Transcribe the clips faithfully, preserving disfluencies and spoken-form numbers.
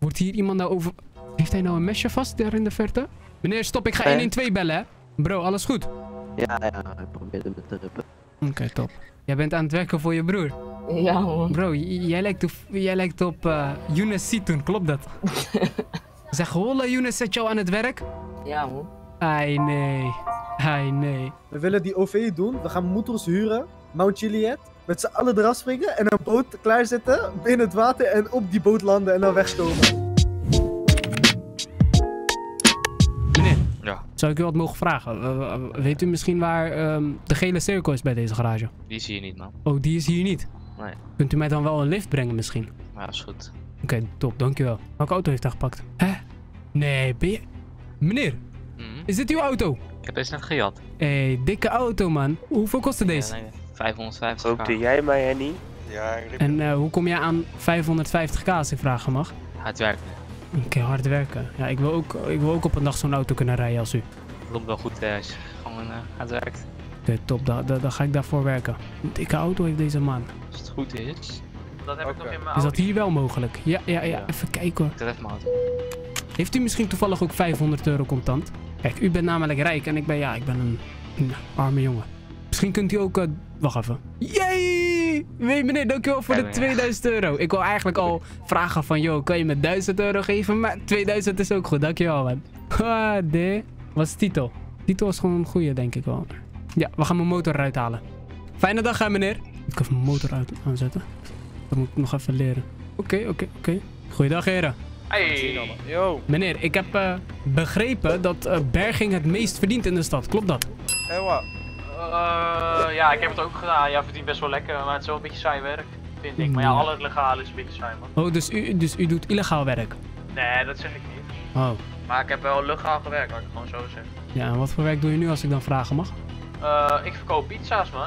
Wordt hier iemand nou over... Heeft hij nou een mesje vast daar in de verte? Meneer, stop. Ik ga Nee. een een twee bellen, hè? Bro, alles goed? Ja, ja, ik probeerde me te rippen. Oké, okay, top. Jij bent aan het werken voor je broer. Ja, man. Bro, jij lijkt op, jij lijkt op uh, Younes Situn, klopt dat? Zeg, holla Younes, zet jou aan het werk? Ja, man. Ai, nee. Ai, nee. We willen die O V doen. We gaan moeders huren. Mount Juliet. Met z'n allen eraf springen en een boot klaarzetten binnen het water en op die boot landen en dan wegstomen. Meneer, Ja. zou ik u wat mogen vragen? Uh, uh, weet u misschien waar um, de gele cirkel is bij deze garage? Die zie je niet, man. Oh, die is hier niet? Nee. Kunt u mij dan wel een lift brengen misschien? Maar dat is goed. Oké, okay, top, dankjewel. Welke auto heeft hij gepakt? Hè? Nee, ben je... Meneer, Mm. is dit uw auto? Ik heb deze net gejat. Hé, hey, dikke auto, man. Hoeveel kostte deze? Ja, nee, vijfhonderdvijftig. Hoopte jij mij, Henny? Ja, ik En uh, hoe kom jij aan vijfhonderdvijftig k als ik vragen mag? Hard werken. Oké, okay, hard werken. Ja, ik wil, ook, ik wil ook op een dag zo'n auto kunnen rijden als u. Het loopt wel goed eh, als je gewoon uh, hard werkt. Oké, okay, top. Dan da, da ga ik daarvoor werken. Een dikke auto heeft deze man. Als het goed is. Dat heb okay. ik nog in mijn auto. Is dat hier wel mogelijk? Ja, ja, ja. Ja. Even kijken hoor. Ik tref mijn auto. Heeft u misschien toevallig ook vijfhonderd euro contant? Kijk, u bent namelijk rijk en ik ben, ja, ik ben een, een arme jongen. Misschien kunt u ook... Uh, wacht even. Jee! Weet meneer, dankjewel voor de tweeduizend euro. Ik wil eigenlijk al vragen van, joh, kan je me duizend euro geven? Maar tweeduizend is ook goed, dankjewel man. Ah, de. Wat is Tito? Tito is gewoon een goeie, denk ik wel. Ja, we gaan mijn motor eruit halen. Fijne dag, hè, meneer. Ik kan even mijn motor uit aanzetten. Dat moet ik nog even leren. Oké, okay, oké, okay, oké. Okay. Goeiedag, heren. Hey! Yo! Meneer, ik heb uh, begrepen dat uh, berging het meest verdient in de stad. Klopt dat? Hé, wat? Uh, ja, ik heb het ook gedaan. Ja, verdient best wel lekker, maar het is wel een beetje saai werk, vind ik. Maar ja, al het legaal is een beetje saai, man. Oh, dus u, dus u doet illegaal werk? Nee, dat zeg ik niet. Oh. Maar ik heb wel legaal gewerkt, laat ik het gewoon zo zeggen. Ja, en wat voor werk doe je nu als ik dan vragen mag? Uh, ik verkoop pizza's, man.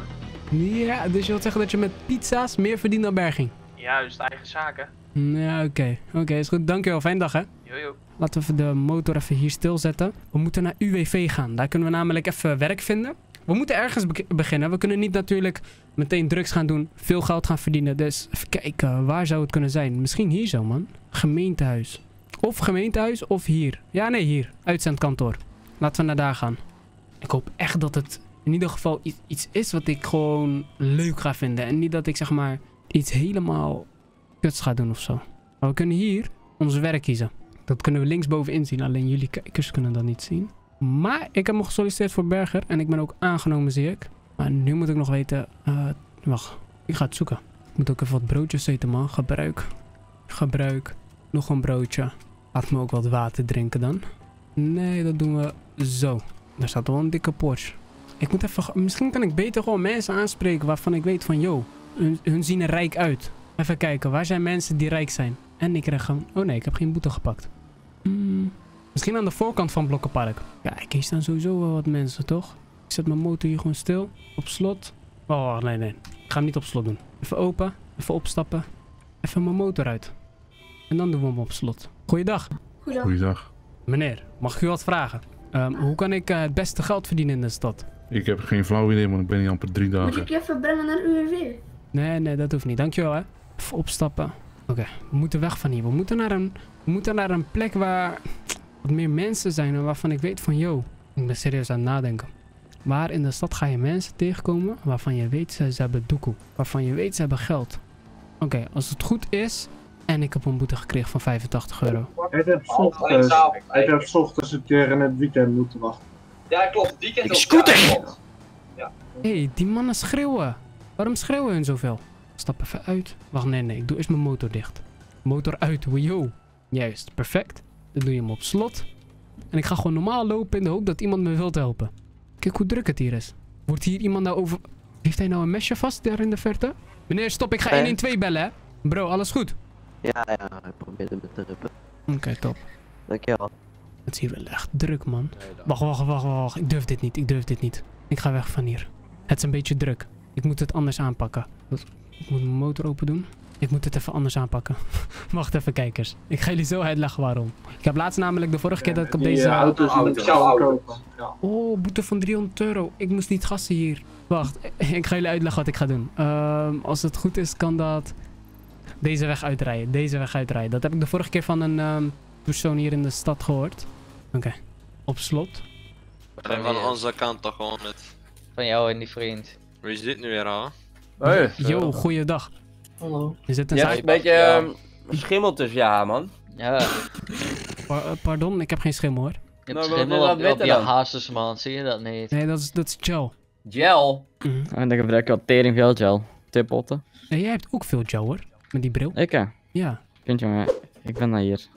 Ja, dus je wilt zeggen dat je met pizza's meer verdient dan berging? Juist, eigen zaken. Ja, oké. Okay. Oké, okay, is goed. Dankjewel. Fijne dag, hè? Jojo. Laten we even de motor even hier stilzetten. We moeten naar U W V gaan. Daar kunnen we namelijk even werk vinden. We moeten ergens be beginnen. We kunnen niet natuurlijk meteen drugs gaan doen. Veel geld gaan verdienen. Dus even kijken. Waar zou het kunnen zijn? Misschien hier zo, man. Gemeentehuis. Of gemeentehuis of hier. Ja, nee, hier. Uitzendkantoor. Laten we naar daar gaan. Ik hoop echt dat het in ieder geval iets is wat ik gewoon leuk ga vinden. En niet dat ik zeg maar iets helemaal kuts ga doen of zo. Maar we kunnen hier ons werk kiezen. Dat kunnen we linksbovenin zien. Alleen jullie kijkers kunnen dat niet zien. Maar ik heb me gesolliciteerd voor Berger. En ik ben ook aangenomen, zie ik. Maar nu moet ik nog weten... Uh, wacht, ik ga het zoeken. Ik moet ook even wat broodjes eten, man. Gebruik. Gebruik. Nog een broodje. Laat me ook wat water drinken dan. Nee, dat doen we zo. Daar staat wel een dikke Porsche. Ik moet even... Misschien kan ik beter gewoon mensen aanspreken waarvan ik weet van... Yo, hun, hun zien er rijk uit. Even kijken, waar zijn mensen die rijk zijn? En ik krijg gewoon... Oh nee, ik heb geen boete gepakt. Hmm, misschien aan de voorkant van Blokkenpark. Ja, hier staan sowieso wel wat mensen, toch? Ik zet mijn motor hier gewoon stil. Op slot. Oh, nee, nee. Ik ga hem niet op slot doen. Even open. Even opstappen. Even mijn motor uit. En dan doen we hem op slot. Goeiedag. Goeiedag. Goeiedag. Meneer, mag ik u wat vragen? Um, hoe kan ik uh, het beste geld verdienen in de stad? Ik heb geen flauw idee, man. Ik ben hier amper drie dagen. Moet ik je even brengen naar U W V? Nee, nee, dat hoeft niet. Dankjewel, hè. Even opstappen. Oké, okay, we moeten weg van hier. We moeten naar een, we moeten naar een plek waar wat meer mensen zijn en waarvan ik weet van, yo, ik ben serieus aan het nadenken. Waar in de stad ga je mensen tegenkomen waarvan je weet ze, ze hebben doekoe. Waarvan je weet ze hebben geld. Oké, okay, als het goed is en ik heb een boete gekregen van vijfentachtig euro. Ik heb ochtends, ik heb ochtends een keer in het weekend moeten wachten. Ja, klopt. Het weekend ik scooter! Ja. Hé, hey, die mannen schreeuwen. Waarom schreeuwen hun zoveel? Stap even uit. Wacht, nee, nee. Ik doe eerst mijn motor dicht. Motor uit. Yo. Juist. Perfect. Dan doe je hem op slot. En ik ga gewoon normaal lopen in de hoop dat iemand me wilt helpen. Kijk hoe druk het hier is. Wordt hier iemand nou over... Heeft hij nou een mesje vast daar in de verte? Meneer, stop. Ik ga Nee. een een twee bellen, hè. Bro, alles goed? Ja, ja. Ik probeerde me te rippen. Oké, okay, top. Dankjewel. Het is hier wel echt druk, man. Wacht, wacht, wacht, wacht. Ik durf dit niet. Ik durf dit niet. Ik ga weg van hier. Het is een beetje druk. Ik moet het anders aanpakken. Ik moet mijn motor open doen. Ik moet het even anders aanpakken. Wacht even, kijkers. Ik ga jullie zo uitleggen waarom. Ik heb laatst namelijk de vorige keer dat ik op deze... Die uh, auto's moet ik kopen. Ja. Oh, boete van driehonderd euro. Ik moest niet gassen hier. Wacht, ik ga jullie uitleggen wat ik ga doen. Um, als het goed is, kan dat... deze weg uitrijden. Deze weg uitrijden. Dat heb ik de vorige keer van een um, persoon hier in de stad gehoord. Oké. Okay. Op slot. En van onze kant toch gewoon het. Van jou en die vriend. Wie is dit nu weer al? Hey. Yo, goeiedag. Hallo. Is dit een je zaak? hebt een beetje ja. um, schimmel tussen ja, man. Ja. Pa uh, pardon, ik heb geen schimmel hoor. Je hebt nou, schimmel op, op je hazes, man. Zie je dat niet? Nee, dat is, dat is gel. Gel? Mm. En dan gebruik je al tering veel gel. Tippotten. En jij hebt ook veel gel hoor. Met die bril. Ik hè? Ja. Kind jongen, ik ben daar hier.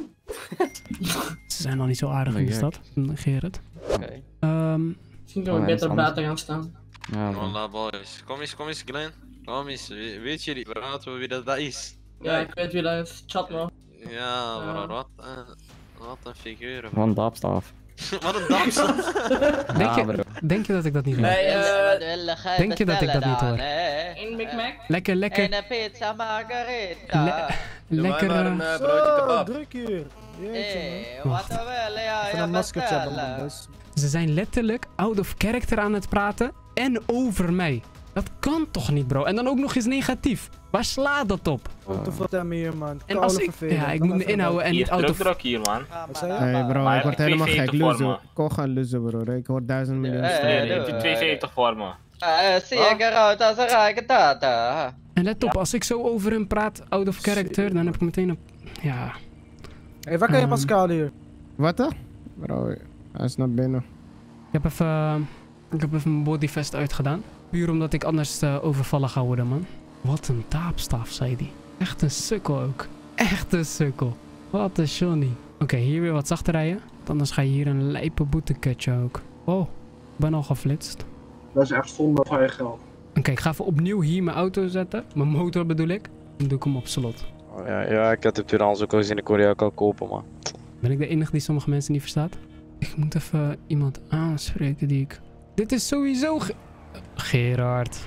Ze zijn al niet zo aardig in de stad. Negeer het. Oké. Okay. Um, Misschien kunnen we beter buiten gaan staan. Ja, voilà boys. Kom eens, kom eens Glenn. Kom eens. Weet jullie praten wie dat, dat is? Ja, ik weet wie dat is. Chat man. Ja, maar wat een, wat een figuur. Wat een dapstaaf. Wat een dapstaaf. denk, je, denk je dat ik dat niet hoor? Nee, uh, denk je dat ik dat niet hoor? Een Big Mac? Lekker, lekker. En een pizza margarita. Le lekker. Maar een uh, broodje kebab. Druk hier. Hey, wat een wel, ja, ja, bestellen. Ze zijn letterlijk out of character aan het praten en over mij. Dat kan toch niet, bro? En dan ook nog eens negatief. Waar slaat dat op? Wat te vertellen hier, man. En als ik, ja, ik moet me inhouden en niet out of... druk hier, man. Wat zei je? Hey bro, ik word helemaal gek. Luzo. Kom gaan luzo, bro. Ik hoor duizend miljoen. Nee, je hebt tweeënzeventig voor me. Zie ik eruit als een rijke tata. En let op, als ik zo over hem praat, out of character, dan heb ik meteen een... Ja... Hé, waar kan je Pascal hier? Wat dan? Bro, hij is naar binnen. Ik heb even... Uh, ik heb even mijn bodyvest uitgedaan. Puur omdat ik anders uh, overvallen ga worden, man. Wat een taapstaaf, zei hij. Echt een sukkel ook. Echt een sukkel. Wat een Johnny. Oké, okay, hier weer wat zachter rijden. Want anders ga je hier een lijpe boete catchen ook. Oh, ik ben al geflitst. Dat is echt zonde van je geld. Oké, okay, ik ga even opnieuw hier mijn auto zetten. Mijn motor bedoel ik. Dan doe ik hem op slot. Oh, ja, ja, ik had het tweedehands ook al eens in de Korea kan kopen, man. Ben ik de enige die sommige mensen niet verstaat? Ik moet even iemand aanspreken die ik... Dit is sowieso... Ge Gerard.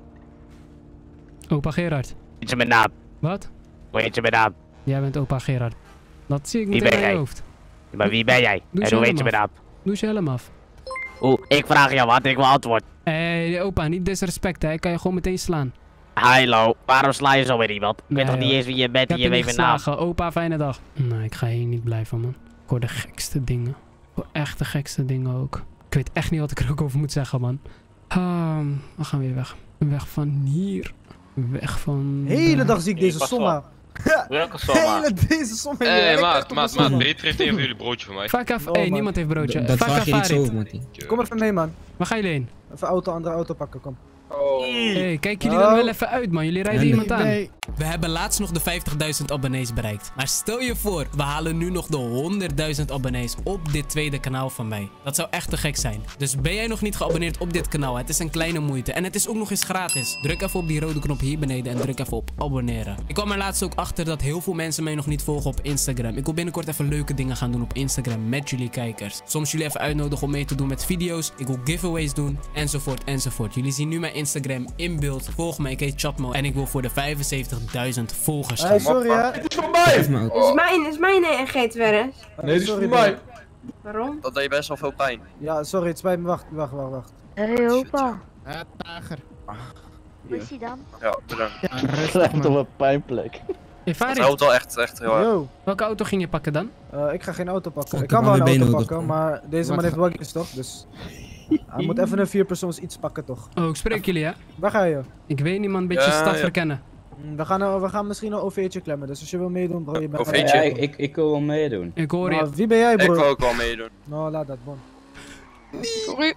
Opa Gerard. Weet je mijn naam? Wat? Weet je mijn naam? Jij bent opa Gerard. Dat zie ik meteen meteen in je jij? hoofd. Maar wie ben jij? Doe en hoe weet je mijn naam? Doe je helm af. Oeh, ik vraag jou wat, ik wil antwoord. Hé, hey, opa, niet disrespect, hè. Ik kan je gewoon meteen slaan. Hallo, waarom sla je zo met iemand? Ik Nee, weet toch niet joh. eens wie je bent Ik en heb je je weet niet mijn naam? geslagen. Opa, fijne dag. Nee, ik ga hier niet blijven, man. Ik hoor de gekste dingen. Ik hoor echt de gekste dingen ook. Ik weet echt niet wat ik er ook over moet zeggen, man. Um, we gaan weer weg. Weg van hier. Weg van... De hele daar. dag zie ik deze somma. Welke somma? Hele deze somma hier. Hé, Hij maat, kijkt op maat, de somma. maat. Beter heeft een van jullie broodje voor mij. Fuck af. Oh, Hé, man. niemand heeft broodje. Dat Fuck vraag af, je niet zo, Farid. Mattie. Kom even mee, man. Waar gaan jullie heen? Even auto, andere auto pakken, kom. Oh. Hey, kijk jullie Oh. dan wel even uit, man. Jullie rijden Nee, iemand aan. nee. We hebben laatst nog de vijftigduizend abonnees bereikt. Maar stel je voor, we halen nu nog de honderdduizend abonnees op dit tweede kanaal van mij. Dat zou echt te gek zijn. Dus ben jij nog niet geabonneerd op dit kanaal? Het is een kleine moeite. En het is ook nog eens gratis. Druk even op die rode knop hier beneden en druk even op abonneren. Ik kwam er laatst ook achter dat heel veel mensen mij nog niet volgen op Instagram. Ik wil binnenkort even leuke dingen gaan doen op Instagram met jullie kijkers. Soms jullie even uitnodigen om mee te doen met video's. Ik wil giveaways doen, enzovoort, enzovoort. Jullie zien nu mijn Instagram in beeld. Volg me, ik heet Chatmo. En ik wil voor de vijfenzeventigduizend volgers gaan. Hey, sorry, hè. Het is voor mij! Is mijn, is mijn G T Werres? Nee, dit is voor mij. Waarom? Dat deed je best wel veel pijn. Ja, sorry, het spijt me. Wacht, wacht, wacht, wacht. Hé, hey, opa. Ja, tager. Hoe is hij dan? Ja, bedankt. Ja, rustig, man. een pijnplek. Hey, Het Farid, helpt wel echt, echt heel erg. Yo, welke auto ging je pakken dan? uh, ik ga geen auto pakken. God, Ik kan ik wel een heb auto mijn been pakken, nodig. maar deze Wat man heeft ga- waggies toch, dus... Hij moet even een vierpersoons iets pakken toch. Oh, ik spreek jullie, hè? Waar ga je? Ik weet niet, man. Een beetje Ja, stad ja. verkennen. Mm, We gaan, uh, we gaan misschien een O V'tje klemmen, dus als je wil meedoen bro, je bent... O V'tje? Ja, ik, ik, ik wil wel meedoen. Ik hoor je. Nou, wie ben jij Ik bro? wil ook wel meedoen. Nou, laat dat, bon. Oké,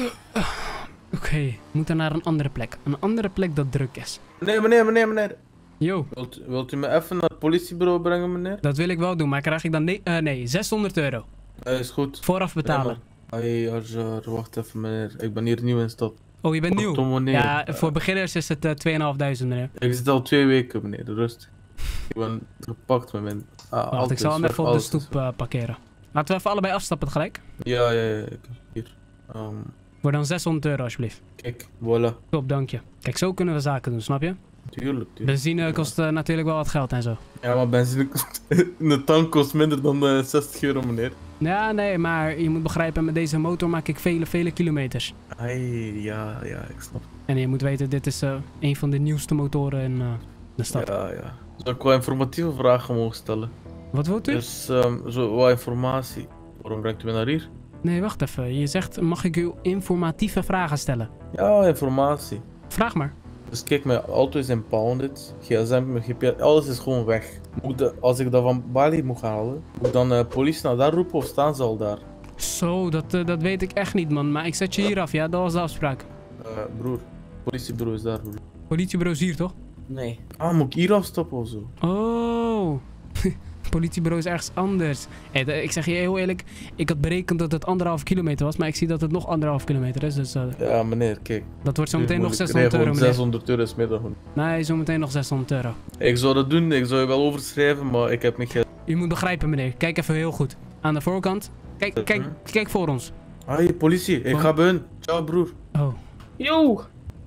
okay, we moeten naar een andere plek. Een andere plek dat druk is. Nee, meneer, meneer, meneer. Yo, Wilt, wilt u me even naar het politiebureau brengen, meneer? dat wil ik wel doen, maar krijg ik dan nee, uh, nee zeshonderd euro. Uh, is goed. Vooraf betalen. Hé, Arjar, wacht even, meneer. Ik ben hier nieuw in de stad. Oh, je bent nieuw? Tom, meneer. Ja, voor beginners is het uh, tweeënhalfduizend meneer. Ik zit al twee weken, meneer. Rust. Ik ben gepakt met mijn... Ah, Wacht, ik zal hem alles, even op de alles. stoep uh, parkeren. Laten we even allebei afstappen tegelijk. Ja, ja, ja. ik- Hier. Um, Voor dan zeshonderd euro alsjeblieft. kijk, voilà. Top, dank je. Kijk, zo kunnen we zaken doen, snap je? Tuurlijk, tuurlijk. Benzine kost uh, natuurlijk wel wat geld en zo. Ja, maar benzine kost... in de tank kost minder dan uh, zestig euro, meneer. Ja, nee, maar je moet begrijpen, met deze motor maak ik vele, vele kilometers. Hey, ja, ja, ik snap. En je moet weten, dit is uh, een van de nieuwste motoren in uh, de stad. Ja, ja. Zou ik wel informatieve vragen mogen stellen? Wat wilt u? Dus um, zo wat informatie. Waarom brengt u me naar hier? Nee, wacht even. Je zegt, mag ik u informatieve vragen stellen? Ja, informatie. Vraag maar. Dus kijk, mijn auto is impounded, gsm, mijn G P S, alles is gewoon weg. Moet de, als ik dat van Bali moet halen, moet ik dan uh, politie naar daar roepen of staan ze al daar? Zo, dat, uh, dat weet ik echt niet, man. Maar ik zet je hier af, ja? Dat was de afspraak. Uh, broer, politiebureau is daar, broer. Politiebureau is hier, toch? Nee. Ah, moet ik hier afstappen of zo? Oh. Politiebureau is ergens anders. Hey, ik zeg je heel eerlijk, ik had berekend dat het anderhalf kilometer was, maar ik zie dat het nog anderhalf kilometer is, dus... Uh, ja, meneer, kijk. Dat wordt zo meteen nog zeshonderd zeshonderd euro, meneer. zeshonderd euro is meer dan goed. Nee, zo meteen nog zeshonderd euro. Ik zou dat doen, ik zou je wel overschrijven, maar ik heb niet geld. U moet begrijpen, meneer. Kijk even heel goed. Aan de voorkant. Kijk, kijk, kijk voor ons. Hé, politie, ik oh. ga bij hun. Ciao, broer. Oh. Yo!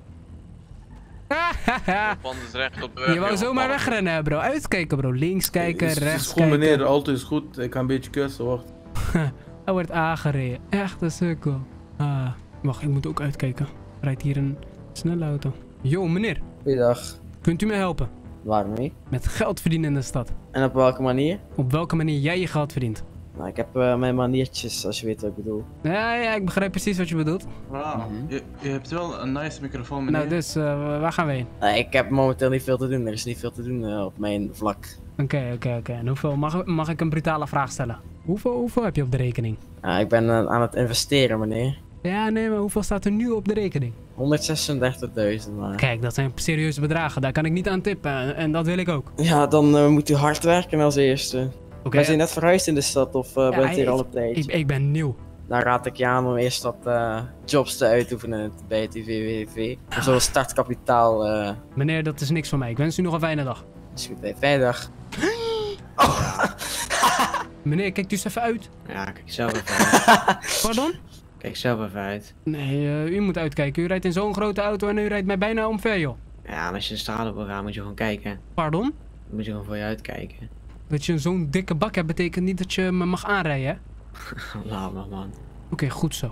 Is recht op de weg, Je wou joh, zomaar man. wegrennen, hè, bro. Uitkijken, bro. Links kijken, Is, rechts is goed, kijken. meneer, de auto is goed. Ik ga een beetje kussen, wacht. Hij wordt aangereden. Echt een sukkel. Ah, wacht, ik moet ook uitkijken. Rijdt hier een snelle auto. Yo, meneer. Goeiedag. Kunt u me helpen? Waarmee? Met geld verdienen in de stad. En op welke manier? Op welke manier jij je geld verdient? Nou, ik heb uh, mijn maniertjes, als je weet wat ik bedoel. Ja, ja, ik begrijp precies wat je bedoelt. Ah, je, je hebt wel een nice microfoon, meneer. Nou, dus, uh, waar gaan we heen? Nou, ik heb momenteel niet veel te doen. Er is niet veel te doen uh, op mijn vlak. Oké, okay, oké, okay, oké. Okay. En hoeveel, mag, mag ik een brutale vraag stellen? Hoeveel, hoeveel heb je op de rekening? Nou, ik ben uh, aan het investeren, meneer. Ja, nee, maar hoeveel staat er nu op de rekening? honderdzesendertigduizend, maar... Kijk, dat zijn serieuze bedragen. Daar kan ik niet aan tippen. En, en dat wil ik ook. Ja, dan uh, moet u hard werken als eerste. Okay. Wij zijn net verhuisd in de stad, of uh, ja, bent u hier ik, al op tijd? Ik, ik ben nieuw. Dan raad ik je aan om eerst wat uh, jobs te uitoefenen bij het U V W V. Ah. Zoals startkapitaal. Uh... Meneer, dat is niks voor mij. Ik wens u nog een fijne dag. Is goed, hey, fijne dag. Oh. Meneer, kijkt u eens even uit. Ja, kijk zelf even uit. Pardon? Kijk zelf even uit. Nee, uh, u moet uitkijken. U rijdt in zo'n grote auto en u rijdt mij bijna omver, joh. Ja, en als je de straat op wil gaan, moet je gewoon kijken. Pardon? Dan moet je gewoon voor je uitkijken. Dat je zo'n dikke bak hebt, betekent niet dat je me mag aanrijden, hè? Laat maar, man. Oké, okay, goed zo.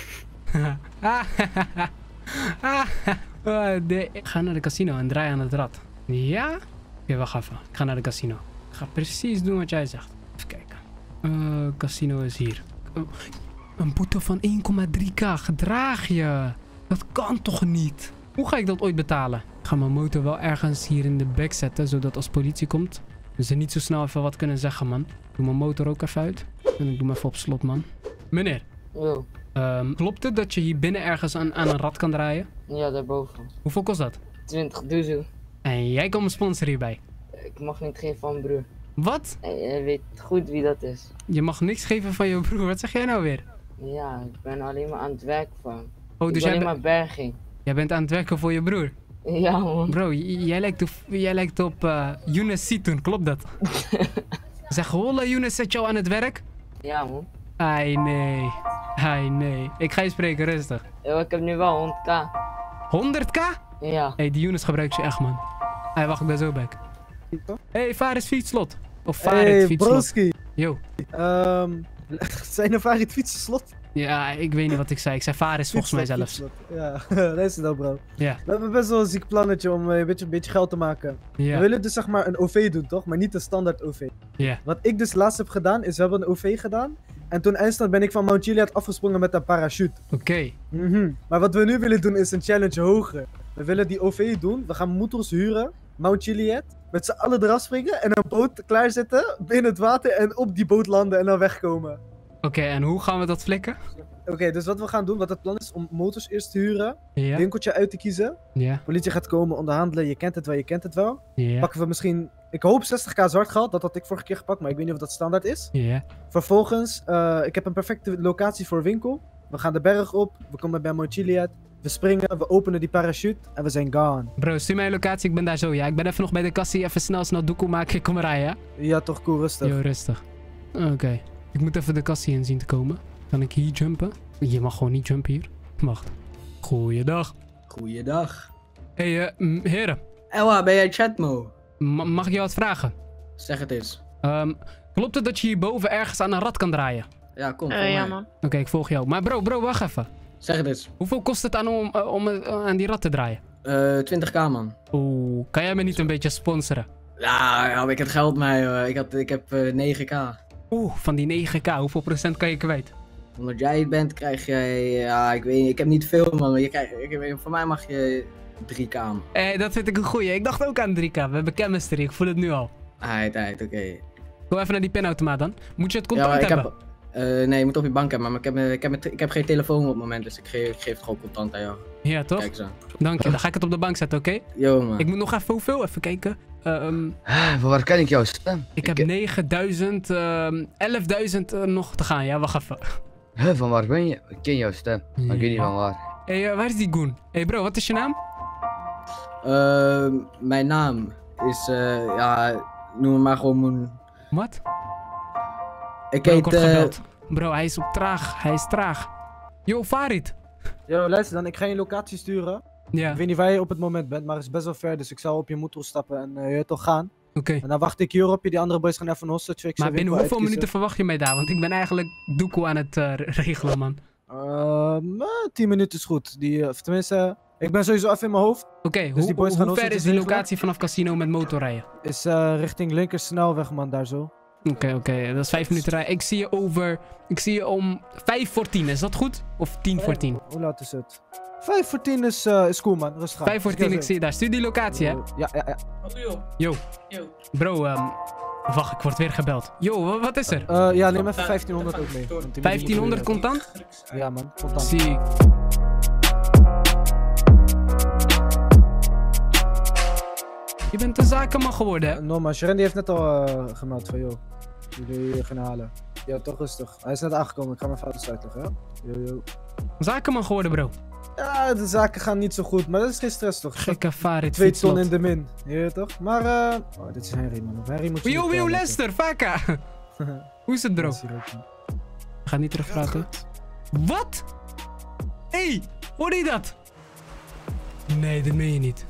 oh, nee. Ik ga naar de casino en draai aan het rad. Ja? Oké, okay, wacht even. Ik ga naar de casino. Ik ga precies doen wat jij zegt. Even kijken. Uh, casino is hier. Uh, een boete van één komma drie k. Gedraag je. Dat kan toch niet? Hoe ga ik dat ooit betalen? Ik ga mijn motor wel ergens hier in de back zetten, zodat als politie komt, ze niet zo snel even wat kunnen zeggen, man. Ik doe mijn motor ook even uit. En ik doe hem even op slot, man. Meneer. Yo. Um, klopt het dat je hier binnen ergens aan, aan een rad kan draaien? Ja, daarboven. Hoeveel kost dat? twintig doezoe. En jij kan me sponsoren hierbij? Ik mag niet geven van mijn broer. Wat? Je weet goed wie dat is. Je mag niks geven van je broer. Wat zeg jij nou weer? Ja, ik ben alleen maar aan het werken voor hem. Oh, ik dus ben jij alleen maar berging. Jij bent aan het werken voor je broer? Ja, man. Bro, jij lijkt op, jij lijkt op uh, Younes Situn, klopt dat? Zeg, holla Younes, zet je al aan het werk? Ja, man. Ai, nee. Ai, nee. Ik ga je spreken, rustig. Yo, ik heb nu wel honderd k. honderd k? Ja. Hé, hey, die Younes gebruikt je echt, man. Hé, hey, wacht, ik ben zo back. Hé, hey, Faris fietsslot. Of Farid hey, fietsslot. Broski. Yo. Um, zijn er Farid fietsenslot? Ja, ik weet niet wat ik zei. Ik zei Faris volgens mij zelfs. Ja, luister nou, bro. Ja. We hebben best wel een ziek plannetje om een beetje, een beetje geld te maken. Ja. We willen dus zeg maar een O V doen, toch? Maar niet een standaard O V. Ja. Wat ik dus laatst heb gedaan, is we hebben een O V gedaan. En toen eindstand ben ik van Mount Gilead afgesprongen met een parachute. Oké. Okay. Mm-hmm. Maar wat we nu willen doen is een challenge hoger. We willen die O V doen. We gaan motors huren. Mount Gilead. Met z'n allen eraf springen en een boot klaarzetten binnen het water en op die boot landen en dan wegkomen. Oké, okay, en hoe gaan we dat flikken? Oké, okay, dus wat we gaan doen, wat het plan is om motors eerst te huren, ja. winkeltje uit te kiezen. Ja. Politie gaat komen, onderhandelen, je kent het wel, je kent het wel. Ja. Pakken we misschien, ik hoop zestig k zwart geld, dat had ik vorige keer gepakt, maar ik weet niet of dat standaard is. Ja. Vervolgens, uh, ik heb een perfecte locatie voor winkel. We gaan de berg op, we komen bij Mount Gilead. We springen, we openen die parachute en we zijn gone. Bro, stuur mij een locatie, ik ben daar zo, ja. Ik ben even nog bij de kassie, even snel snel doekoe maken, ik kom erbij, ja? Ja, toch, cool, rustig. Yo, rustig. Oké. Okay. Ik moet even de kassie in zien te komen. Kan ik hier jumpen? Je mag gewoon niet jumpen hier. Wacht. Goeiedag. Goeiedag. Hé, hey, uh, heren. Elwa, ben jij Chatmo? Ma mag ik jou wat vragen? Zeg het eens. Um, klopt het dat je hierboven ergens aan een rad kan draaien? Ja, kom. Uh, ja, man. Oké, okay, ik volg jou. Maar bro, bro, wacht even. Zeg het eens. Hoeveel kost het aan om, uh, om uh, aan die rad te draaien? Uh, twintig k, man. Oeh, kan jij me niet een beetje sponsoren? Ja, ja, ik heb geld mee. Uh, ik, had, ik heb uh, negen k. Oeh, van die negen k, hoeveel procent kan je kwijt? Omdat jij het bent, krijg jij... Ja, ik weet niet, ik heb niet veel, man. Je krijgt, ik, voor mij mag je drie k. Eh, dat vind ik een goeie. Ik dacht ook aan drie k. We hebben chemistry, ik voel het nu al. Aight, aight, oké. Okay. Go even naar die pinautomaat dan. Moet je het contant ja, ik hebben? Heb, uh, nee, je moet op je bank hebben, maar ik heb, ik, heb, ik heb geen telefoon op het moment, dus ik geef, ik geef het gewoon contant aan jou. Ja, toch? Kijk zo. Dank je, dan ga ik het op de bank zetten, oké? Okay? Yo, man. Ik moet nog even hoeveel? Even kijken. Um, Van waar ken ik jou stem? Ik heb negenduizend, um, elfduizend uh, nog te gaan, ja, wacht even. Huh, van waar ben je? Ik ken jouw stem, maar ja. Ik weet niet van waar. Hé, hey, uh, waar is die Goon? Hé hey bro, wat is je naam? Uh, mijn naam is, uh, ja, noem me maar gewoon Moon. Wat? Ik bro, heet, ik word uh... gebeld. Bro, hij is op traag, hij is traag. Yo, Farid. Yo, luister dan, ik ga je locatie sturen. Ja. Ik weet niet waar je op het moment bent, maar het is best wel ver, dus ik zal op je motor stappen en uh, je toch gaan. Oké. Okay. En dan wacht ik hier op je, die andere boys gaan even een hostage fixen. Maar binnen hoeveel minuten verwacht je mij daar? Want ik ben eigenlijk doekoe aan het uh, regelen, man. Uh, tien minuten is goed. Die, of tenminste, ik ben sowieso even in mijn hoofd. Oké, okay, dus hoe, hoe ver is die locatie vanaf casino met motorrijden? Is uh, richting linkersnelweg, man, daar zo. Oké, okay, oké, okay. Dat is vijf minuten rijden. Ik zie je over, ik zie je om vijf voor tien, is dat goed? Of tien voor tien? Hoe laat is het? vijf voor tien is, uh, is cool, man. Rustig aan. vijf voor tien, ik zie je daar. Stuur die locatie, hè? Ja, ja, ja. Wat doe je? Yo. Yo. Bro, um, wacht, ik word weer gebeld. Yo, wat is er? Uh, ja, neem even vijftienhonderd ook mee. vijftienhonderd contant? Ja, man, contant. Zie ik. Je bent een zakenman geworden, hè? Uh, no, man. Sharon die heeft net al uh, gemeld van, joh. Die wil je gaan halen. Ja, toch rustig. Hij is net aangekomen. Ik ga mijn fouten uitleggen, ja? Yo, yo. Zakenman geworden, bro. Ja, de zaken gaan niet zo goed, maar dat is geen stress toch? Gekke Farid. Twee ton in de min, je toch? Maar, eh. Uh... Oh, dit is Henry, man. Of Henry moet je. Yo, yo, Lester, Faka! Hoe is het, bro? Ga niet terugpraten. Wat? Hé, hey, hoorde je dat? Nee, dit meen je niet.